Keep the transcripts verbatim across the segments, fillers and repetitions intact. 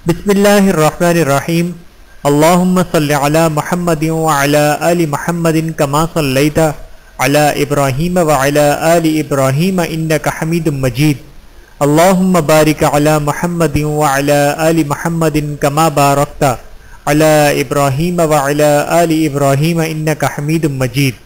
بسم اللہ الرحمن الرحیم اللہم صلی علی محمد وعلی آل محمد کما صلیت علی ابراہیم وعلی آل ابراہیم انک حمید مجید اللہم بارک علی محمد وعلی آل محمد کما بارکت علی ابراہیم وعلی آل ابراہیم انک حمید مجید۔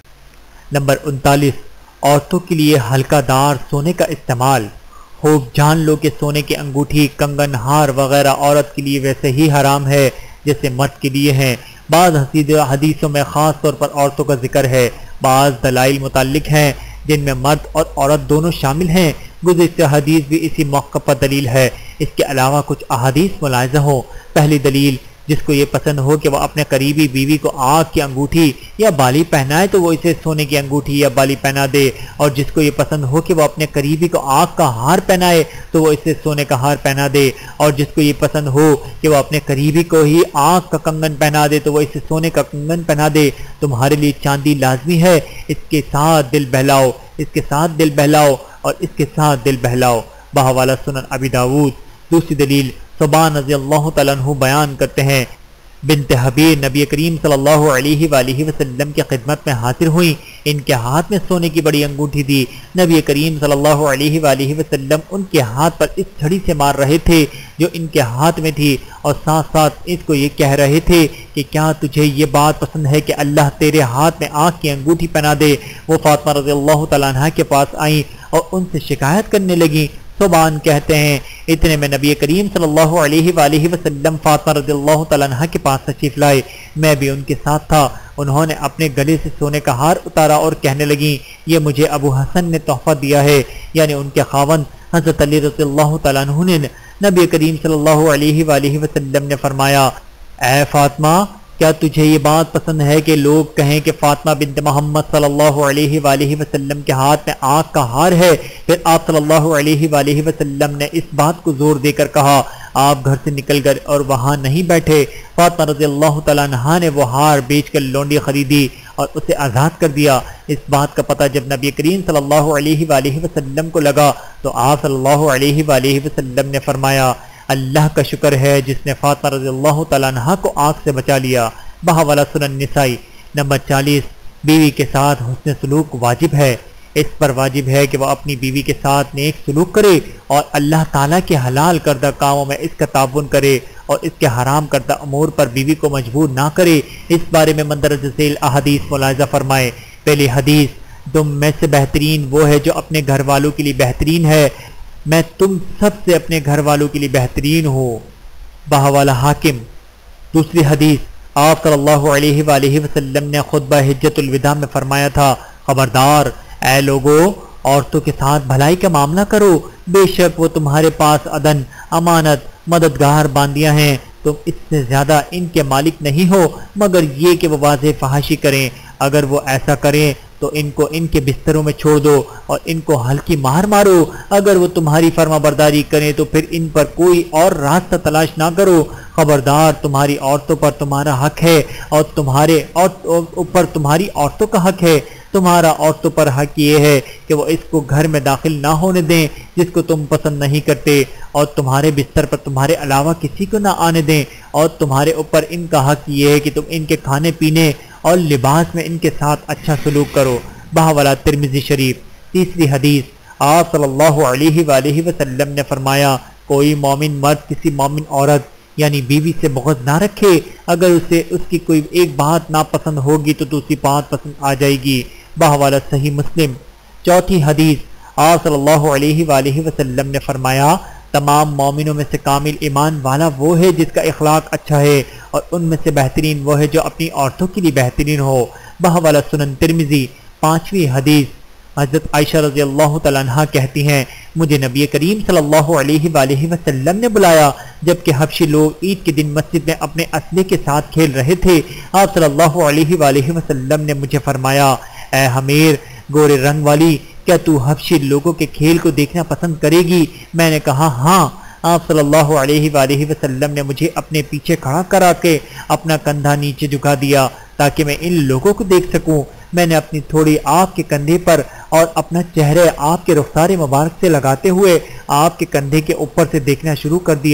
نمبر انتالیس، عورتوں کے لیے ہلکا دار سونے کا استعمال۔ خوب جان لو کہ سونے کی انگوٹھی، کنگن، ہار وغیرہ عورت کے لیے ویسے ہی حرام ہے جیسے مرد کے لیے ہیں۔ بعض حدیثوں میں خاص طور پر عورتوں کا ذکر ہے، بعض دلائل متعلق ہیں جن میں مرد اور عورت دونوں شامل ہیں۔ گزشتہ حدیث بھی اسی موقع پر دلیل ہے۔ اس کے علاوہ کچھ احادیث ملاحظہ ہوں۔ پہلی دلیل، جس کو یہ پسند ہو کہ وہ اپنے قریبی بیوی کو آنکھ کی انگوٹھی یا بالی پہنائے تو وہ اسے سونے کی انگوٹھی یا بالی پہنا دے، اور جس کو یہ پسند ہو کہ وہ اپنے قریبی کو آنکھ کا ہار پہنائے تو وہ اسے سونے کا ہار پہنا دے، اور جس کو یہ پسند ہو کہ وہ اپنے قریبی کو ہی آنکھ کا کنگن پہنا دے تو وہ اسے سونے کا کنگن پہنا دے۔ تمہارے لیے چاندی لازمی ہے، اس کے ساتھ دل بہلاؤ، اس کے ساتھ دل بہلاؤ اور اس کے ساتھ دل بہلاؤ۔ بحوالہ سنن ابی داؤد۔ دوسری دلیل، ثوبان رضی اللہ تعالیٰ عنہ بیان کرتے ہیں، بنت حبیر نبی کریم صلی اللہ علیہ وآلہ وسلم کی خدمت میں حاضر ہوئیں۔ ان کے ہاتھ میں سونے کی بڑی انگوٹھی تھی۔ نبی کریم صلی اللہ علیہ وآلہ وسلم ان کے ہاتھ پر اس چھڑی سے مار رہے تھے جو ان کے ہاتھ میں تھی، اور ساتھ ساتھ اس کو یہ کہہ رہے تھے کہ کیا تجھے یہ بات پسند ہے کہ اللہ تیرے ہاتھ میں آنکھ کی انگوٹھی پہنا دے؟ وہ فاطمہ رضی اللہ تعالیٰ عنہ کے پاس آئیں اور ان سے شکایت کرنے لگیں۔ ثوبان کہتے ہیں، اتنے میں نبی کریم صلی اللہ علیہ وآلہ وسلم فاطمہ رضی اللہ تعالیٰ عنہ کے پاس تشریف لائے۔ میں بھی ان کے ساتھ تھا۔ انہوں نے اپنے گلے سے سونے کا ہار اتارا اور کہنے لگیں، یہ مجھے ابو حسن نے تحفہ دیا ہے، یعنی ان کے خاوند حضرت علی رضی اللہ تعالیٰ عنہ نے۔ نبی کریم صلی اللہ علیہ وآلہ وسلم نے فرمایا، اے فاطمہ، کیا تجھے یہ بات پسند ہے کہ لوگ کہیں کہ فاطمہ بنت محمد صلی اللہ علیہ وآلہ وسلم کے ہاتھ میں آنکھ کا ہار ہے؟ پھر آپ صلی اللہ علیہ وآلہ وسلم نے اس بات کو زور دے کر کہا۔ آپ گھر سے نکل گئے اور وہاں نہیں بیٹھے۔ فاطمہ رضی اللہ تعالیٰ عنہا نے وہ ہار بیچ کر لونڈی خریدی اور اسے آزاد کر دیا۔ اس بات کا پتہ جب نبی کریم صلی اللہ علیہ وآلہ وسلم کو لگا تو آپ صلی اللہ علیہ وآلہ وسلم نے فرمایا، اللہ کا شکر ہے جس نے فاطمہ رضی اللہ تعالیٰ عنہ کو آنکھ سے بچا لیا۔ بحوالہ سنن نسائی۔ نمبر چالیس، بیوی کے ساتھ حسن سلوک واجب ہے۔ اس پر واجب ہے کہ وہ اپنی بیوی کے ساتھ نیک سلوک کرے اور اللہ تعالیٰ کے حلال کردہ کاموں میں اس کا تعاون کرے اور اس کے حرام کردہ امور پر بیوی کو مجبور نہ کرے۔ اس بارے میں مندرجہ ذیل احادیث ملاحظہ فرمائے۔ پہلی حدیث، تم میں سے بہترین وہ ہے جو اپنے گھر والوں کے لیے بہترین ہے، میں تم سب سے اپنے گھر والوں کے لیے بہترین ہوں۔ بحوالہ حاکم۔ دوسری حدیث، آپ صلی اللہ علیہ وآلہ وسلم نے خطبہ حجۃ الوداع میں فرمایا تھا، خبردار اے لوگو، عورتوں کے ساتھ بھلائی کا معاملہ کرو، بے شک وہ تمہارے پاس عدن، امانت، مددگار باندیاں ہیں، تم اس سے زیادہ ان کے مالک نہیں ہو مگر یہ کہ وہ واضح فحاشی کریں۔ اگر وہ ایسا کریں تو ان کو ان کے بستروں میں چھوڑ دو اور ان کو ہلکی مار مارو۔ اگر وہ تمہاری فرما برداری کریں تو پھر ان پر کوئی اور راستہ تلاش نہ کرو۔ خبردار، تمہاری عورتوں پر تمہارا حق ہے اور تمہارے اوپر تمہاری عورتوں کا حق ہے۔ تمہارا عورتوں پر حق یہ ہے کہ وہ اس کو گھر میں داخل نہ ہونے دیں جس کو تم پسند نہیں کرتے، اور تمہارے بستر پر تمہارے علاوہ کسی کو نہ آنے دیں، اور تمہارے اوپر ان کا حق یہ ہے کہ تم ان کے کھانے پینے اور لباس میں ان کے ساتھ اچھا سلوک کرو۔ بحوالہ ترمذی شریف۔ تیسری حدیث، آپ صلی اللہ علیہ وآلہ وسلم نے فرمایا، کوئی مومن مرد کسی مومن عورت یعنی بیوی سے بغض نہ رکھے، اگر اسے اس کی کوئی ایک بات ناپسند ہوگی تو دوسری بات پسند آ جائے گی۔ بحوالہ صحیح مسلم۔ چوتھی حدیث، آپ صلی اللہ علیہ وآلہ وسلم نے فرمایا، تمام مومنوں میں سے کامل ایمان والا وہ ہے جس کا اخلاق اچھا ہے، اور ان میں سے بہترین وہ ہے جو اپنی عورتوں کے لیے بہترین ہو۔ بحوالہ سنن ترمذی۔ پانچویں حدیث، حضرت عائشہ رضی اللہ تعالیٰ عنہ کہتی ہیں، مجھے نبی کریم صلی اللہ علیہ وآلہ وسلم نے بلایا جبکہ حبشی لوگ عید کے دن مسجد میں اپنے اسلحے کے ساتھ کھیل رہے تھے۔ آپ صلی اللہ علیہ وآلہ وسلم نے مجھے فرمایا، اے حمیر، گورے رنگ والی، کیا تو حبشی لوگوں کے کھیل کو دیکھنا پسند کرے گی؟ میں نے کہا ہاں۔ آپ صلی اللہ علیہ وآلہ وسلم نے مجھے اپنے پیچھے کھڑا کرا کے اپنا کندھا نیچے جھکا دیا تاکہ میں ان لوگوں کو دیکھ سکوں۔ میں نے اپنی تھوڑی آپ کے کندھے پر اور اپنا چہرے آپ کے رخسار مبارک سے لگاتے ہوئے آپ کے کندھے کے اوپر سے دیکھنا شروع کر دیا۔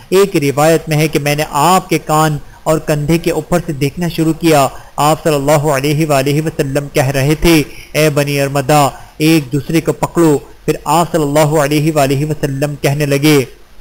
ایک روایت میں ہے کہ میں نے آپ کے کان اور کندھے کے اوپر سے دیکھنا شروع کیا، آپ صلی اللہ علیہ وآلہ وسلم کہہ رہے تھے اے بنی ارمدہ ایک دوسرے کو پکڑو، پھر آپ صلی اللہ علیہ وآلہ وسلم کہنے لگے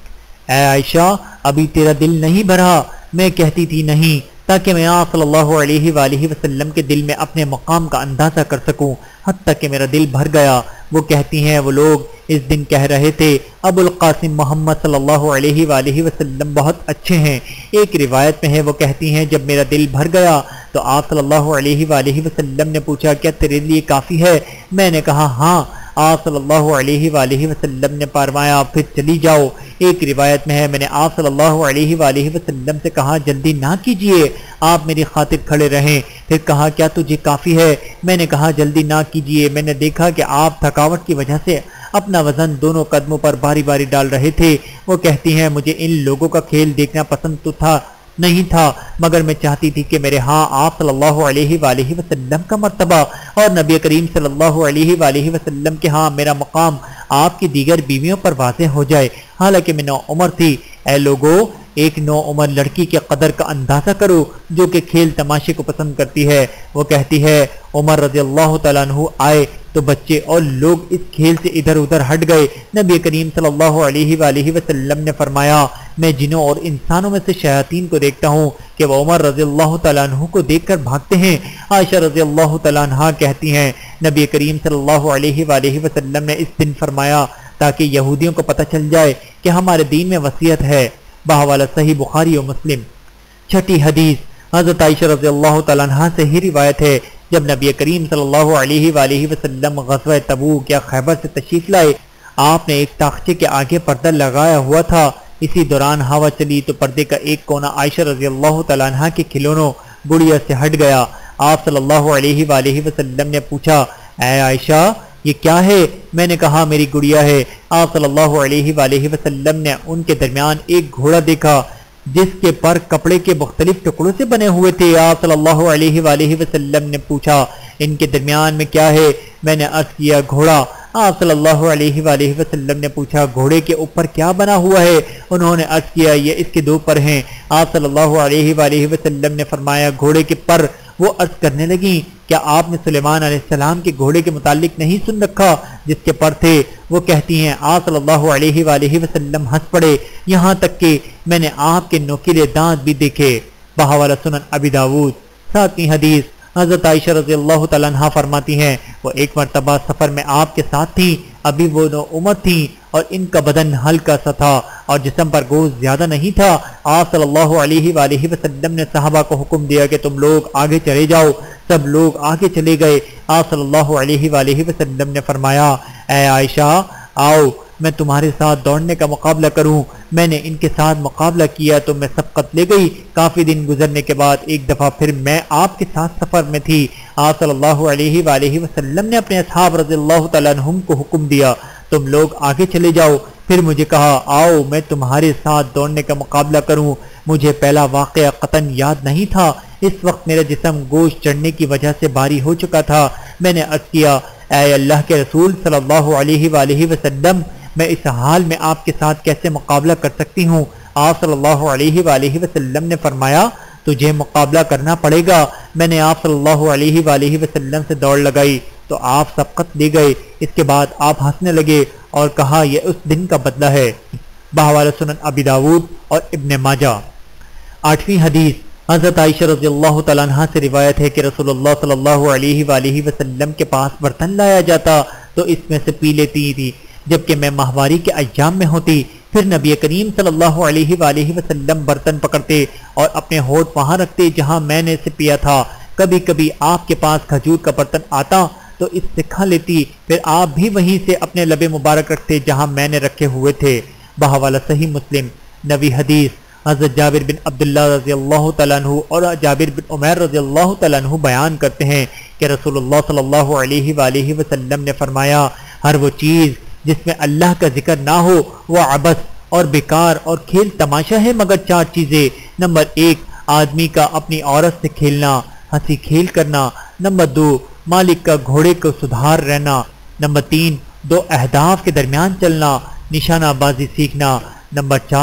اے عائشہ ابھی تیرا دل نہیں بھرا؟ میں کہتی تھی نہیں، تاکہ میں آپ صلی اللہ علیہ وآلہ وسلم کے دل میں اپنے مقام کا اندازہ کر سکوں، حتیٰ کہ میرا دل بھر گیا۔ وہ کہتی ہیں وہ لوگ اس دن کہہ رہے تھے ابو القاسم محمد صلی اللہ علیہ وآلہ وسلم بہت اچھے ہیں۔ ایک روایت میں ہے وہ کہتی ہیں جب میرا دل بھر گیا تو آپ صلی اللہ علیہ وآلہ وسلم نے پوچھا کیا تیرے لیے کافی ہے؟ میں نے کہا ہاں۔ آپ صلی اللہ علیہ وآلہ وسلم نے فرمایا پھر چلی جاؤ۔ ایک روایت میں ہے میں نے آپ صلی اللہ علیہ وآلہ وسلم سے کہا جلدی نہ کیجئے، آپ میری خاطر کھڑے رہیں۔ پھر کہا کیا تجھے کافی ہے؟ میں نے کہا جلدی نہ کیجئے۔ میں نے دیکھا کہ آپ تھکاوٹ کی وجہ سے اپنا وزن دونوں قدموں پر باری باری ڈال رہے تھے۔ وہ کہتی ہیں مجھے ان لوگوں کا کھیل دیکھنا پسند تو تھا نہیں تھا، مگر میں چاہتی تھی کہ میرے ہاں آپ صلی اللہ علیہ وآلہ وسلم کا مرتبہ اور نبی کریم صلی اللہ علیہ وآلہ وسلم کے ہاں میرا مقام آپ کی دیگر بیویوں پر واضح ہو جائے، حالانکہ میں نو عمر تھی۔ اے لوگو ایک نو عمر لڑکی کے قدر کا اندازہ کرو جو کہ کھیل تماشے کو پسند کرتی ہے۔ وہ کہتی ہے عمر رضی اللہ تعالیٰ عنہ آئے تو بچے اور لوگ اس کھیل سے ادھر ادھر ہٹ گئے۔ نبی کریم صلی اللہ علیہ وآلہ وسلم نے فرمایا میں جنوں اور انسانوں میں سے شیاطین کو دیکھتا ہوں کہ وہ عمر رضی اللہ تعالیٰ عنہ کو دیکھ کر بھاگتے ہیں۔ عائشہ رضی اللہ تعالیٰ عنہ کہتی ہیں نبی کریم صلی اللہ علیہ وآلہ وسلم نے اس دن فرمایا تاکہ یہودیوں کو پتہ چل جائے کہ ہمارے دین میں وصیت ہے۔ بحوالہ صحیح بخاری و مسلم۔ چھٹی حدیث حضرت عائشہ رضی اللہ تعالیٰ عنہ سے ہی روایت ہے جب نبی کریم صلی اللہ علیہ وآلہ وسلم غزوہ تبوک یا خیبر سے تشریف لائے، آپ نے ایک تاخچے کے آگے پردہ لگایا ہوا تھا۔ اسی دوران ہوا چلی تو پردے کا ایک کونا عائشہ رضی اللہ تعالیٰ عنہ کے کھلونوں گڑیا سے ہٹ گیا۔ آپ صلی اللہ علیہ وآلہ وسلم نے پوچھا اے عائشہ یہ کیا ہے؟ میں نے کہا میری گڑیا ہے۔ آپ صلی اللہ علیہ وآلہ وسلم نے ان کے درمیان ایک گھوڑا دیکھا جس کے پر کپڑے کے مختلف ٹکڑوں سے بنے ہوئے تھے۔ آپ صلی اللہ علیہ وآلہ وسلم نے پوچھا ان کے درمیان میں کیا ہے؟ میں نے عرض کیا گھوڑا۔ آپ صلی اللہ علیہ وآلہ وسلم نے پوچھا گھوڑے کے اوپر کیا بنا ہوا ہے؟ انہوں نے عرض کیا یہ اس کے دو پر ہیں۔ آپ صلی اللہ علیہ وآلہ وسلم نے فرمایا گھوڑے کے پر؟ وہ عرض کرنے لگیں کیا آپ نے سلیمان علیہ السلام کے گھوڑے کے متعلق نہیں سن رکھا جس کے پر تھے؟ وہ کہتی ہیں آپ صلی اللہ علیہ وآلہ وسلم ہنس پڑے، یہاں تک کہ میں نے آپ کے نوکیلے دانت بھی دیکھے۔ بحوالہ سنن ابی داود۔ ساتویں حدیث حضرت عائشہ رضی اللہ تعالیٰ عنہ فرماتی ہیں وہ ایک مرتبہ سفر میں آپ کے ساتھ تھیں، ابھی وہ نو عمر تھیں اور ان کا بدن ہلکا سا تھا اور جسم پر گوشت زیادہ نہیں تھا۔ آپ صلی اللہ علیہ وآلہ وسلم نے صحابہ کو حکم دیا کہ تم لوگ آگے چلے جاؤ۔ سب لوگ آگے چلے گئے۔ آپ صلی اللہ علیہ وآلہ وسلم نے فرمایا اے عائشہ آؤ میں تمہارے ساتھ دوڑنے کا مقابلہ کروں۔ میں نے ان کے ساتھ مقابلہ کیا تو میں سبقت لے گئی۔ کافی دن گزرنے کے بعد ایک دفعہ پھر میں آپ کے ساتھ سفر میں تھی۔ آپ صلی اللہ علیہ وآلہ وسلم نے اپنے اصحاب رضی اللہ تعالیٰ عنہم کو حکم دیا تم لوگ آگے چلے جاؤ۔ پھر مجھے کہا آؤ میں تمہارے ساتھ دوڑنے کا مقابلہ کروں۔ مجھے پہلا واقعہ قطعاً یاد نہیں تھا۔ اس وقت میرا جسم گوشت چڑھنے کی وجہ سے بھاری ہو چکا تھا۔ میں نے عرض کیا اے اللہ کے رسول صلی اللہ علیہ وآلہ وسلم میں اس حال میں آپ کے ساتھ کیسے مقابلہ کر سکتی ہوں؟ آپ صلی اللہ علیہ وآلہ وسلم نے فرمایا تجھے مقابلہ کرنا پڑے گا۔ میں نے آپ صلی اللہ علیہ وآلہ وسلم سے دوڑ لگائی تو آپ سبقت لے گئے۔ اس کے بعد آپ ہنسنے لگے اور کہا یہ اس دن کا بدلہ ہے۔ بحوالہ سنن ابی داود اور ابن ماجہ۔ آٹھویں حدیث حضرت عائشہ رضی اللہ تعالیٰ عنہ سے روایت ہے کہ رسول اللہ صلی اللہ علیہ وآلہ وسلم کے پاس برتن لایا جاتا تو اس میں سے پی لیتی تھی جبکہ میں ماہواری کے ایام میں ہوتی۔ پھر نبی کریم صلی اللہ علیہ وآلہ وسلم برتن پکڑتے اور اپنے ہونٹ وہاں رکھتے جہاں میں نے اسے پیا تھا۔ کبھی کبھی آپ کے پاس کھجور کا برتن آتا تو اس سے کھا لیتی، پھر آپ بھی وہیں سے اپنے لب مبارک رکھتے جہاں میں نے رکھے ہوئے تھے۔ بحوالہ صحیح مسلم۔ نویں حدیث حضرت جابر بن عبداللہ رضی اللہ تعالیٰ عنہ اور جابر بن عمیر رضی اللہ تعالیٰ عنہ بیان کرتے ہیں کہ رسول اللہ صلی اللہ علیہ وآلہ وسلم نے فرمایا ہر وہ چیز جس میں اللہ کا ذکر نہ ہو وہ عبث اور بیکار اور کھیل تماشا ہے مگر چار چیزیں۔ نمبر ایک آدمی کا اپنی عورت سے کھیلنا، ہنسی کھیل کرنا۔ نمبر دو مالک کا گھوڑے کو سدھار رہنا۔ نمبر تین دو اہداف کے درمیان چلنا، نشانہ بازی سیکھنا۔ نمبر چار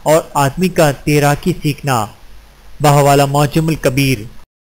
اور آدمی کا تیراکی سیکھنا۔ بحوالہ معجم الکبیر۔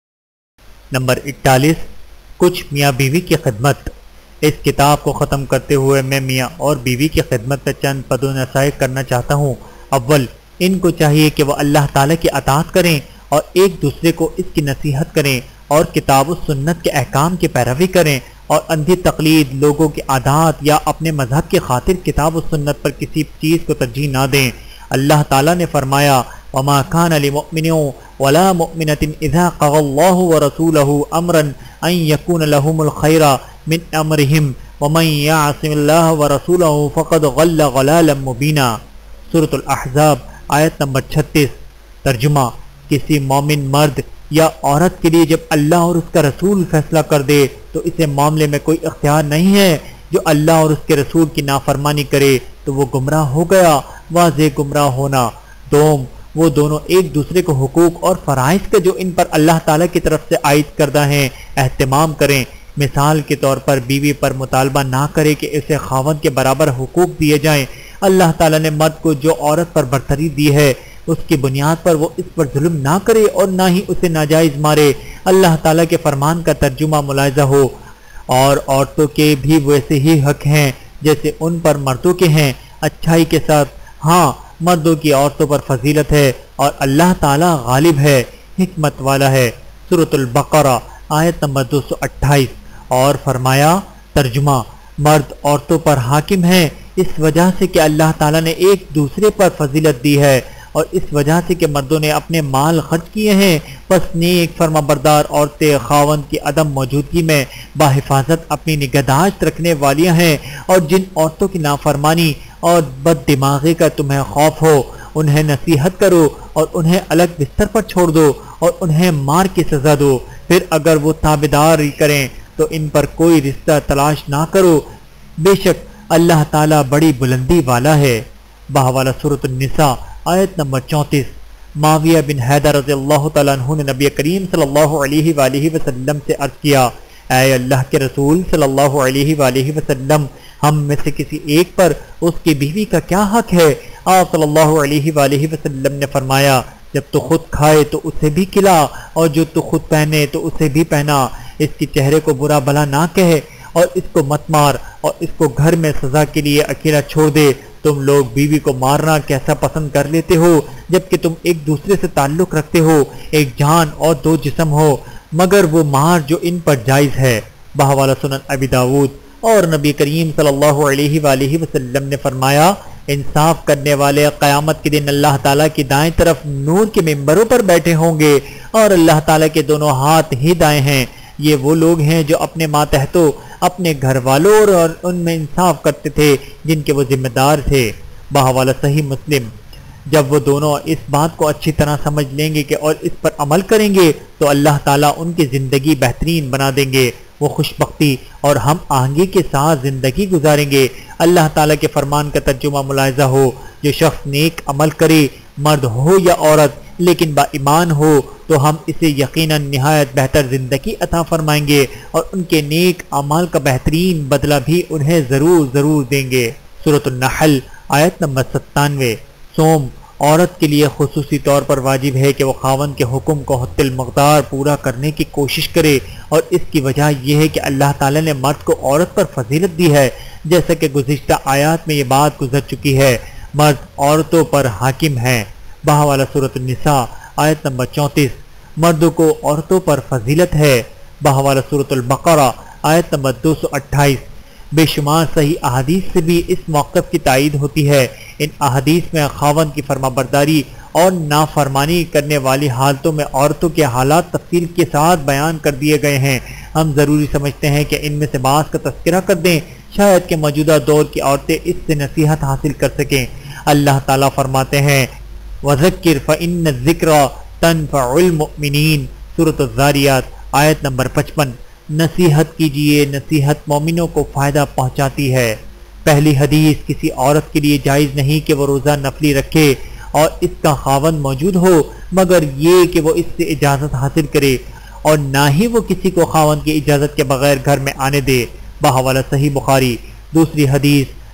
نمبر اکتالیس، کچھ میاں بیوی کی خدمت۔ اس کتاب کو ختم کرتے ہوئے میں میاں اور بیوی کی خدمت میں چند پد و نصائح کرنا چاہتا ہوں۔ اول، ان کو چاہیے کہ وہ اللہ تعالیٰ کی اطاعت کریں اور ایک دوسرے کو اس کی نصیحت کریں اور کتاب و سنت کے احکام کی پیروی کریں اور اندھی تقلید، لوگوں کی عادات یا اپنے مذہب کی خاطر کتاب و سنت پر کسی چیز کو ترجیح نہ دیں۔ اللہ تعالیٰ نے فرمایا وَمَا كَانَ لِمُؤْمِنٍ وَلَا مُؤْمِنَةٍ إِذَا قَضَى اللَّهُ وَرَسُولُهُ أَمْرًا أَن يَكُونَ لَهُمُ الْخَيْرُ مِنْ أَمْرِهِمْ وَمَن يَعْصِ اللَّهَ وَرَسُولَهُ فَقَدْ ضَلَّ ضَلَالًا مُبِينًا۔ سورۃ الاحزاب آیت نمبر چھتیس۔ ترجمہ، کسی مومن مرد یا عورت کے لیے جب اللہ اور اس کا رسول فیصلہ کر دے تو اسے معاملے میں کوئی اختیار نہیں ہے۔ جو اللہ اور اس کے رسول کی نافرمانی کرے تو وہ گمراہ ہو گیا، واضح گمراہ ہونا۔ دوم، وہ دونوں ایک دوسرے کو حقوق اور فرائض کا جو ان پر اللہ تعالیٰ کی طرف سے عائد کردہ ہیں اہتمام کریں۔ مثال کے طور پر بیوی پر مطالبہ نہ کرے کہ اسے خاوند کے برابر حقوق دیے جائیں۔ اللہ تعالیٰ نے مرد کو جو عورت پر برتری دی ہے اس کی بنیاد پر وہ اس پر ظلم نہ کرے اور نہ ہی اسے ناجائز مارے۔ اللہ تعالیٰ کے فرمان کا ترجمہ ملاحظہ ہو۔ اور عورتوں کے بھی ویسے ہی حق ہیں جیسے ان پر مردوں کے ہیں، اچھائی کے ساتھ۔ ہاں، مردوں کی عورتوں پر فضیلت ہے اور اللہ تعالیٰ غالب ہے، حکمت والا ہے۔ سورۃ البقرہ آیت نمبر دو سو اٹھائیس۔ اور فرمایا، ترجمہ، مرد عورتوں پر حاکم ہیں اس وجہ سے کہ اللہ تعالیٰ نے ایک دوسرے پر فضیلت دی ہے اور اس وجہ سے کہ مردوں نے اپنے مال خرچ کیے ہیں، پس نیک فرما بردار عورتیں خاوند کی عدم موجودگی میں بحفاظت اپنی نگہداشت رکھنے والیاں ہیں۔ اور جن عورتوں کی نافرمانی اور بد دماغی کا تمہیں خوف ہو انہیں نصیحت کرو اور انہیں الگ بستر پر چھوڑ دو اور انہیں مار کی سزا دو۔ پھر اگر وہ تابعداری کریں تو ان پر کوئی رشتہ تلاش نہ کرو، بے شک اللہ تعالیٰ بڑی بلندی والا ہے۔ بحوالہ سورۃ النساء آیت نمبر چونتیس۔ معاویہ بن حیدر رضی اللہ تعالیٰ عنہ نے نبی کریم صلی اللہ علیہ وآلہ وسلم سے عرض کیا، اے اللہ کے رسول صلی اللہ علیہ وآلہ وسلم، ہم میں سے کسی ایک پر اس کی بیوی کا کیا حق ہے؟ آپ صلی اللہ علیہ وآلہ وسلم نے فرمایا، جب تو خود کھائے تو اسے بھی کھلا اور جو تو خود پہنے تو اسے بھی پہنا۔ اس کے چہرے کو برا بھلا نہ کہے اور اس کو مت مار اور اس کو گھر میں سزا کے لیے اکیلا چھوڑ دے۔ تم لوگ بیوی کو مارنا کیسا پسند کر لیتے ہو جبکہ تم ایک دوسرے سے تعلق رکھتے ہو، ایک جان اور دو جسم ہو، مگر وہ مار جو ان پر جائز ہے۔ بحوالہ سنن ابی داود۔ اور نبی کریم صلی اللہ علیہ وآلہ وسلم نے فرمایا، انصاف کرنے والے قیامت کے دن اللہ تعالیٰ کی دائیں طرف نور کے ممبروں پر بیٹھے ہوں گے اور اللہ تعالیٰ کے دونوں ہاتھ ہی دائیں ہیں۔ یہ وہ لوگ ہیں جو اپنے ماتحتوں، اپنے گھر والوں اور ان میں انصاف کرتے تھے جن کے وہ ذمہ دار تھے۔ بحوالہ صحیح مسلم۔ جب وہ دونوں اس بات کو اچھی طرح سمجھ لیں گے کہ اور اس پر عمل کریں گے تو اللہ تعالیٰ ان کی زندگی بہترین بنا دیں گے، وہ خوش بختی اور ہم آہنگی کے ساتھ زندگی گزاریں گے۔ اللہ تعالیٰ کے فرمان کا ترجمہ ملاحظہ ہو، جو شخص نیک عمل کرے، مرد ہو یا عورت، لیکن با ایمان ہو تو ہم اسے یقیناً نہایت بہتر زندگی عطا فرمائیں گے اور ان کے نیک اعمال کا بہترین بدلہ بھی انہیں ضرور ضرور دیں گے۔ سورۃ النحل آیت نمبر ستانوے۔ سوم عورت کے لیے خصوصی طور پر واجب ہے کہ وہ خاوند کے حکم کو حد المقدار پورا کرنے کی کوشش کرے، اور اس کی وجہ یہ ہے کہ اللہ تعالیٰ نے مرد کو عورت پر فضیلت دی ہے، جیسا کہ گزشتہ آیات میں یہ بات گزر چکی ہے۔ مرد عورتوں پر حاکم ہیں۔ بحوالہ سورۃ النساء آیت نمبر چونتیس۔ مردوں کو عورتوں پر فضیلت ہے۔ بحوالہ سورۃ البقرہ آیت نمبر دو سو اٹھائیس۔ بے شمار صحیح احادیث سے بھی اس موقف کی تائید ہوتی ہے۔ ان احادیث میں خاوند کی فرما برداری اور نافرمانی کرنے والی حالتوں میں عورتوں کے حالات تفصیل کے ساتھ بیان کر دیے گئے ہیں۔ ہم ضروری سمجھتے ہیں کہ ان میں سے بعض کا تذکرہ کر دیں، شاید کہ موجودہ دور کی عورتیں اس سے نصیحت حاصل کر سکیں۔ اللہ تعالیٰ فرماتے ہیں، وَذَكِّرْ فَإِنَّ الذِّكْرَ تَنفَعُ الْمُؤْمِنِينَ۔ سورۃ الذاریات آیت نمبر پچپن۔ نصیحت کیجئے، نصیحت مومنوں کو فائدہ پہنچاتی ہے۔ پہلی حدیث، کسی عورت کے لیے جائز نہیں کہ وہ روزہ نفلی رکھے اور اس کا خاوند موجود ہو، مگر یہ کہ وہ اس سے اجازت حاصل کرے، اور نہ ہی وہ کسی کو خاوند کی اجازت کے بغیر گھر میں آنے دے۔ بحوالہ صحیح بخاری۔ دوسری حدیث،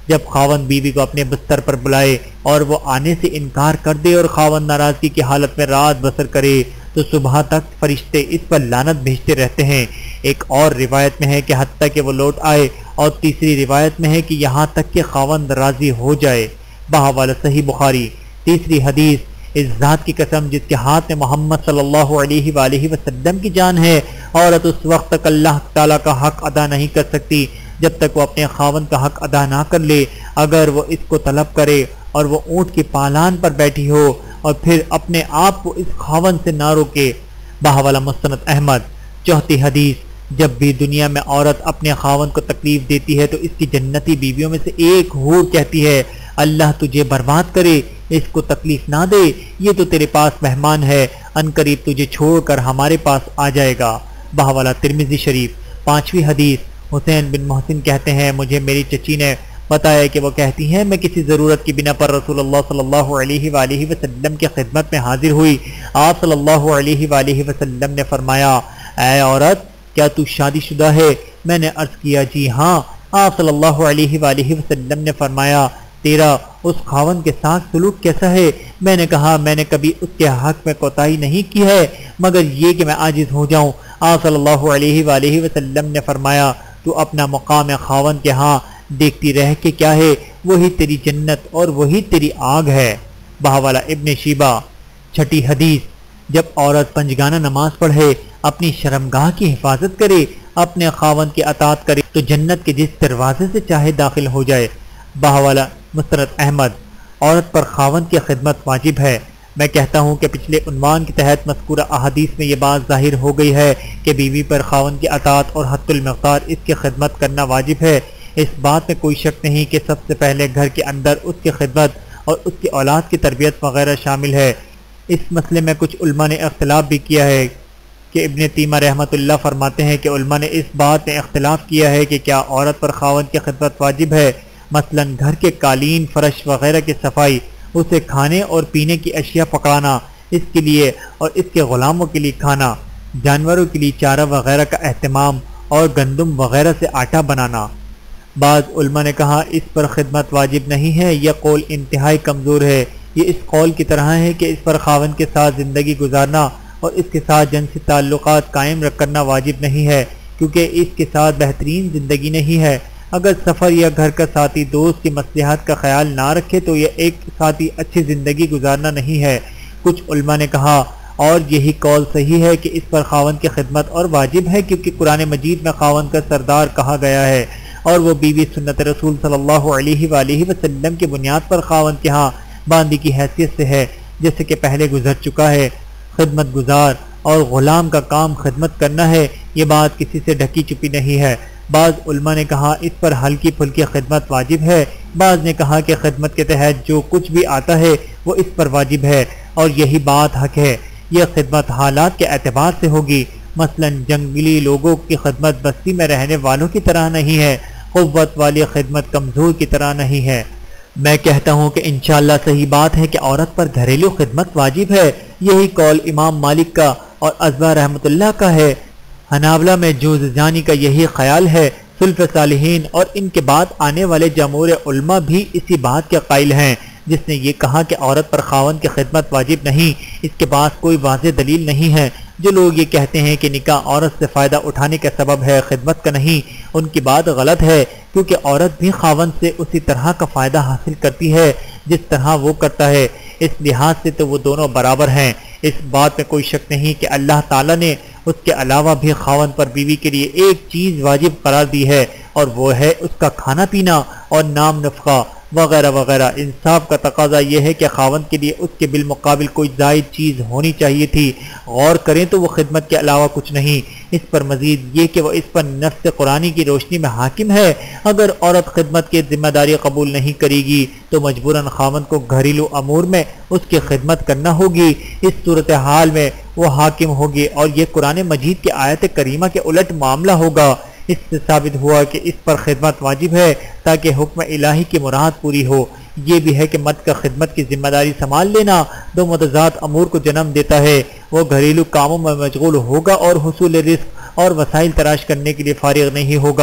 جب خاوند بیوی کو اپنے بستر پر بلائے اور وہ آنے سے انکار کر دے اور خاوند ناراضگی کی حالت میں رات بسر کرے تو صبح تک فرشتے اس پر لعنت بھیجتے رہتے ہیں۔ ایک اور روایت میں ہے کہ حتیٰ کہ وہ لوٹ آئے، اور تیسری روایت میں ہے کہ یہاں تک کہ خاوند راضی ہو جائے۔ بحوالہ صحیح بخاری۔ تیسری حدیث، اس ذات کی قسم جس کے ہاتھ میں محمد صلی اللہ علیہ وآلہ وسلم کی جان ہے، عورت اس وقت تک اللہ تعالیٰ کا حق ادا نہیں کر سکتی جب تک وہ اپنے خاوند کا حق ادا نہ کر لے۔ اگر وہ اس کو طلب کرے اور وہ اونٹ کی پالان پر بیٹھی ہو اور پھر اپنے آپ کو اس خاوند سے نہ روکے۔ بحوالہ مسند احمد۔ چوتھی حدیث، جب بھی دنیا میں عورت اپنے خاوند کو تکلیف دیتی ہے تو اس کی جنتی بیویوں میں سے ایک حور کہتی ہے، اللہ تجھے برباد کرے، اس کو تکلیف نہ دے، یہ تو تیرے پاس مہمان ہے، ان قریب تجھے چھوڑ کر ہمارے پاس آ جائے گا۔ بحوالہ ترمذی شریف۔ پانچویں حدیث، حسین بن محسن کہتے ہیں مجھے میری چچی نے بتایا کہ وہ کہتی ہیں میں کسی ضرورت کی بنا پر رسول اللہ صلی اللہ علیہ وآلہ وسلم کی خدمت میں حاضر ہوئی۔ آپ صلی اللہ علیہ وآلہ وسلم نے فرمایا، اے عورت کیا تو شادی شدہ ہے؟ میں نے عرض کیا جی ہاں۔ آپ صلی اللہ علیہ وآلہ وسلم نے فرمایا، تیرا اس خاوند کے ساتھ سلوک کیسا ہے؟ میں نے کہا میں نے کبھی اس کے حق میں کوتاہی نہیں کی ہے مگر یہ کہ میں عاجز ہو جاؤں۔ آپ صلی اللہ علیہ وآلہ وسلم نے فرمایا، تو اپنا مقام خاوند کے ہاں دیکھتی رہ کے کیا ہے، وہی تیری جنت اور وہی تیری آگ ہے۔ بحوالہ ابن شیبہ۔ چھٹی حدیث، جب عورت پنجگانہ نماز پڑھے، اپنی شرمگاہ کی حفاظت کرے، اپنے خاوند کی اطاعت کرے تو جنت کے جس دروازے سے چاہے داخل ہو جائے۔ بحوالہ مسند احمد۔ عورت پر خاوند کی خدمت واجب ہے۔ میں کہتا ہوں کہ پچھلے عنوان کے تحت مذکورہ احادیث میں یہ بات ظاہر ہو گئی ہے کہ بیوی پر خاوند کی اطاعت اور حد المقدار اس کی خدمت کرنا واجب ہے۔ اس بات میں کوئی شک نہیں کہ سب سے پہلے گھر کے اندر اس کی خدمت اور اس کی اولاد کی تربیت وغیرہ شامل ہے۔ اس مسئلے میں کچھ علماء نے اختلاف بھی کیا ہے کہ ابن تیمیہ رحمۃ اللہ فرماتے ہیں کہ علماء نے اس بات میں اختلاف کیا ہے کہ کیا عورت پر خاوند کی خدمت واجب ہے، مثلا گھر کے قالین، فرش وغیرہ کی صفائی، اسے کھانے اور پینے کی اشیاء پکانا، اس کے لیے اور اس کے غلاموں کے لیے کھانا، جانوروں کے لیے چارہ وغیرہ کا اہتمام اور گندم وغیرہ سے آٹا بنانا۔ بعض علماء نے کہا اس پر خدمت واجب نہیں ہے، یہ قول انتہائی کمزور ہے۔ یہ اس قول کی طرح ہے کہ اس پر خاوند کے ساتھ زندگی گزارنا اور اس کے ساتھ جنسی تعلقات قائم رکھ کرنا واجب نہیں ہے، کیونکہ اس کے ساتھ بہترین زندگی نہیں ہے۔ اگر سفر یا گھر کا ساتھی دوست کی مصلحت کا خیال نہ رکھے تو یہ ایک ساتھی اچھی زندگی گزارنا نہیں ہے۔ کچھ علماء نے کہا اور یہی قول صحیح ہے کہ اس پر خاوند کی خدمت اور واجب ہے، کیونکہ قرآن مجید میں خاوند کا سردار کہا گیا ہے اور وہ بیوی سنت رسول صلی اللہ علیہ وآلہ وسلم کی بنیاد پر خاوند کے ہاں باندی کی حیثیت سے ہے، جیسے کہ پہلے گزر چکا ہے۔ خدمت گزار اور غلام کا کام خدمت کرنا ہے، یہ بات کسی سے ڈھکی چھپی نہیں ہے۔ بعض علماء نے کہا اس پر ہلکی پھلکی خدمت واجب ہے، بعض نے کہا کہ خدمت کے تحت جو کچھ بھی آتا ہے وہ اس پر واجب ہے، اور یہی بات حق ہے۔ یہ خدمت حالات کے اعتبار سے ہوگی، مثلا جنگلی لوگوں کی خدمت بستی میں رہنے والوں کی طرح نہیں ہے، قوت والی خدمت کمزور کی طرح نہیں ہے۔ میں کہتا ہوں کہ انشاءاللہ صحیح بات ہے کہ عورت پر گھریلو خدمت واجب ہے، یہی قول امام مالک کا اور ازبا رحمۃ اللہ کا ہے۔ حنابلہ میں جوز زانی کا یہی خیال ہے۔ سلف صالحین اور ان کے بعد آنے والے جمہور علماء بھی اسی بات کے قائل ہیں۔ جس نے یہ کہا کہ عورت پر خاوند کی خدمت واجب نہیں، اس کے پاس کوئی واضح دلیل نہیں ہے۔ جو لوگ یہ کہتے ہیں کہ نکاح عورت سے فائدہ اٹھانے کا سبب ہے، خدمت کا نہیں، ان کی بات غلط ہے، کیونکہ عورت بھی خاوند سے اسی طرح کا فائدہ حاصل کرتی ہے جس طرح وہ کرتا ہے، اس لحاظ سے تو وہ دونوں برابر ہیں۔ اس بات میں کوئی شک نہیں کہ اللہ تعالیٰ نے اس کے علاوہ بھی خاوند پر بیوی کے لیے ایک چیز واجب قرار دی ہے، اور وہ ہے اس کا کھانا پینا اور نام نفقہ وغیرہ وغیرہ۔ انصاف کا تقاضا یہ ہے کہ خاوند کے لیے اس کے بالمقابل کوئی زائد چیز ہونی چاہیے تھی۔ غور کریں تو وہ خدمت کے علاوہ کچھ نہیں۔ اس پر مزید یہ کہ وہ اس پر نص قرآنی کی روشنی میں حاکم ہے۔ اگر عورت خدمت کی ذمہ داری قبول نہیں کرے گی تو مجبوراً خاوند کو گھریلو امور میں اس کی خدمت کرنا ہوگی۔ اس صورتحال میں وہ حاکم ہوگی اور یہ قرآن مجید کی آیت کریمہ کے الٹ معاملہ ہوگا۔ اس سے ثابت ہوا کہ اس پر خدمت واجب ہے تاکہ حکم الہی کی مراد پوری ہو۔ یہ بھی ہے کہ مرد کا خدمت کی ذمہ داری سنبھال لینا دو متضاد امور کو جنم دیتا ہے۔ وہ گھریلو کاموں میں مشغول ہوگا اور حصول رزق اور وسائل تلاش کرنے کے لیے فارغ نہیں ہوگا۔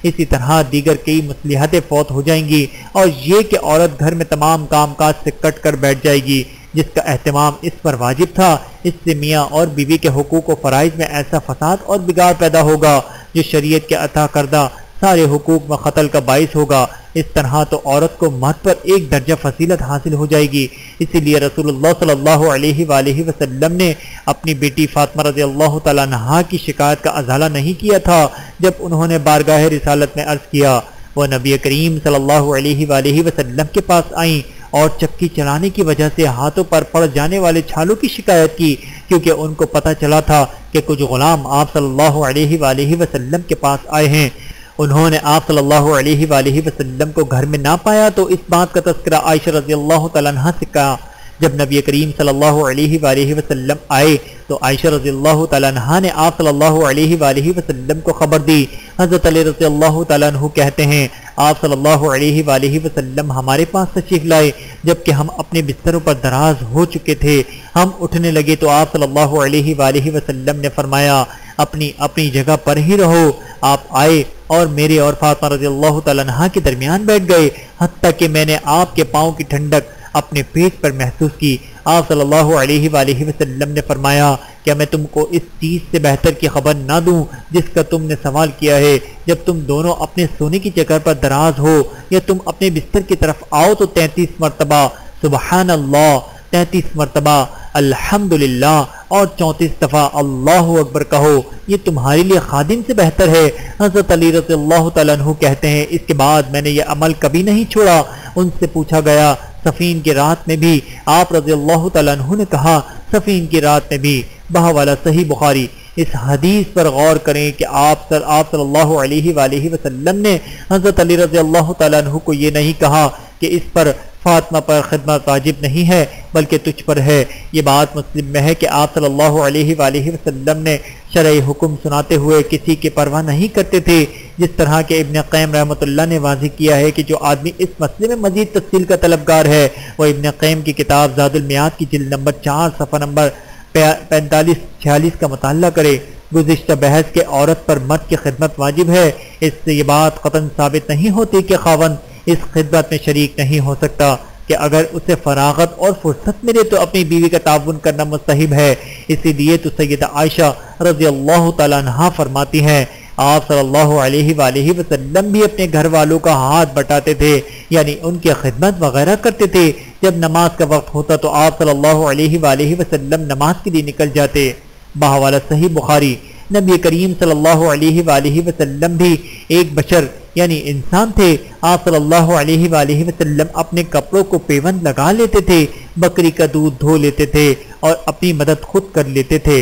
اسی طرح دیگر کئی مصلحتیں فوت ہو جائیں گی، اور یہ کہ عورت گھر میں تمام کام کاج سے کٹ کر بیٹھ جائے گی جس کا اہتمام اس پر واجب تھا۔ اس سے میاں اور بیوی کے حقوق و فرائض میں ایسا فساد اور بگاڑ پیدا ہوگا جو شریعت کے عطا کردہ سارے حقوق میں خطل کا باعث ہوگا۔ اس طرح تو عورت کو مرد پر ایک درجہ فضیلت حاصل ہو جائے گی۔ اسی لیے رسول اللہ صلی اللہ علیہ وآلہ وسلم نے اپنی بیٹی فاطمہ رضی اللہ تعالیٰ عنہا کی شکایت کا ازالہ نہیں کیا تھا جب انہوں نے بارگاہ رسالت میں عرض کیا۔ وہ نبی کریم صلی اللہ علیہ وآلہ وسلم کے پاس آئیں اور چکی چلانے کی وجہ سے ہاتھوں پر پڑ جانے والے چھالوں کی شکایت کی، کیونکہ ان کو پتہ چلا تھا کہ کچھ غلام آپ صلی اللہ علیہ وآلہ وسلم کے پاس آئے ہیں۔ انہوں نے آپ صلی اللہ علیہ وآلہ وسلم کو گھر میں نہ پایا تو اس بات کا تذکرہ عائشہ رضی اللہ تعالیٰ عنہا سے کہا۔ جب نبی کریم صلی اللہ علیہ وآلہ وسلم آئے تو عائشہ رضی اللہ تعالیٰ عنہا نے آپ صلی اللہ علیہ وآلہ وسلم کو خبر دی۔ حضرت علی رضی اللہ تعالیٰ عنہ کہتے ہیں آپ صلی اللہ علیہ وآلہ وسلم ہمارے پاس تشریف لائے جبکہ ہم اپنے بستروں پر دراز ہو چکے تھے۔ ہم اٹھنے لگے تو آپ صلی اللہ علیہ وآلہ وسلم نے فرمایا اپنی اپنی جگہ پر ہی رہو۔ آپ آئے اور میرے اور فاطمہ رضی اللہ تعالیٰ عنہا کے درمیان بیٹھ گئے، حتیٰ کہ میں نے آپ کے پاؤں کی ٹھنڈک اپنے پیٹ پر محسوس کی۔ آپ صلی اللہ علیہ وآلہ وسلم نے فرمایا کیا میں تم کو اس چیز سے بہتر کی خبر نہ دوں جس کا تم نے سوال کیا ہے؟ جب تم دونوں اپنے سونے کی جگہ پر دراز ہو یا تم اپنے بستر کی طرف آؤ تو تینتیس مرتبہ سبحان اللہ، تینتیس مرتبہ الحمدللہ اور چونتیس دفعہ اللہ اکبر کہو، یہ تمہارے لیے خادم سے بہتر ہے۔ حضرت علی رضی اللہ تعالیٰ عنہ کہتے ہیں اس کے بعد میں نے یہ عمل کبھی نہیں چھوڑا۔ ان سے پوچھا گیا صفین کی رات میں بھی؟ آپ رضی اللہ تعالیٰ عنہ نے کہا صفین کی رات میں بھی۔ بہوالا صحیح بخاری۔ اس حدیث پر غور کریں کہ آپ صلی اللہ علیہ وآلہ وسلم نے حضرت علی رضی اللہ تعالیٰ عنہ کو یہ نہیں کہا کہ اس پر فاطمہ پر خدمت واجب نہیں ہے بلکہ تجھ پر ہے۔ یہ بات مسلم میں ہے کہ آپ صلی اللہ علیہ وآلہ وسلم نے شرعی حکم سناتے ہوئے کسی کی پرواہ نہیں کرتے تھے، جس طرح کہ ابن قیم رحمۃ اللہ نے واضح کیا ہے کہ جو آدمی اس مسئلے میں مزید تفصیل کا طلبگار ہے وہ ابن قیم کی کتاب زاد المیعاد کی جلد نمبر چار صفحہ نمبر پینتالیس چھیالیس کا مطالعہ کرے۔ گزشتہ بحث کے عورت پر مرد کی خدمت واجب ہے، اس سے یہ بات قطعاً ثابت نہیں ہوتی کہ خاوند اس خدمت میں شریک نہیں ہو سکتا کہ اگر اسے فراغت اور فرصت ملے تو اپنی بیوی کا تعاون کرنا مستحب ہے۔ اسی لیے تو سیدہ عائشہ رضی اللہ تعالیٰ عنہا فرماتی ہیں آپ صلی اللہ علیہ وآلہ وسلم بھی اپنے گھر والوں کا ہاتھ بٹاتے تھے، یعنی ان کی خدمت وغیرہ کرتے تھے۔ جب نماز کا وقت ہوتا تو آپ صلی اللہ علیہ وآلہ وسلم نماز کے لیے نکل جاتے۔ بحوالہ صحیح بخاری۔ نبی کریم صلی اللہ علیہ وآلہ وسلم بھی ایک بشر یعنی انسان تھے۔ آپ صلی اللہ علیہ وآلہ وسلم اپنے کپڑوں کو پیوند لگا لیتے تھے، بکری کا دودھ دھو لیتے تھے اور اپنی مدد خود کر لیتے تھے۔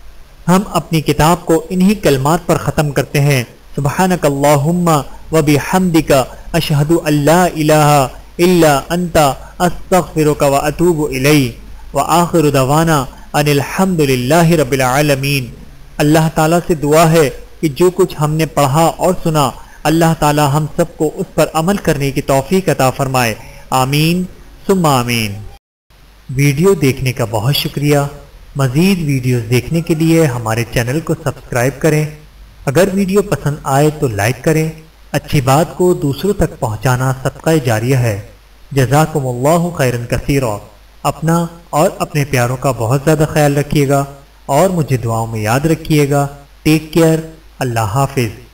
ہم اپنی کتاب کو انہی کلمات پر ختم کرتے ہیں، سبحانک اللہم وبحمدک اشہد ان لا الہ الا انت استغفرک واتوب الیک وآخر دعوانا ان الحمد للہ رب العالمین۔ اللہ تعالیٰ سے دعا ہے کہ جو کچھ ہم نے پڑھا اور سنا اللہ تعالیٰ ہم سب کو اس پر عمل کرنے کی توفیق عطا فرمائے، آمین ثم آمین۔ ویڈیو دیکھنے کا بہت شکریہ۔ مزید ویڈیوز دیکھنے کے لیے ہمارے چینل کو سبسکرائب کریں۔ اگر ویڈیو پسند آئے تو لائک کریں۔ اچھی بات کو دوسروں تک پہنچانا صدقہ جاریہ ہے۔ جزاکم اللہ خیرا کثیرا۔ اپنا اور اپنے پیاروں کا بہت زیادہ خیال رکھیے گا اور مجھے دعاؤں میں یاد رکھیے گا۔ Take care. اللہ حافظ۔